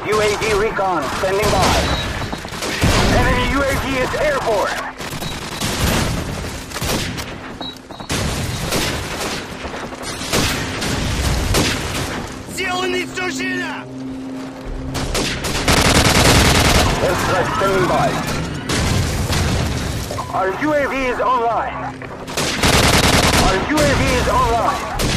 UAV recon standing by. Enemy UAV is airborne. Airstrike standing by. Our UAV is online. Our UAV is online.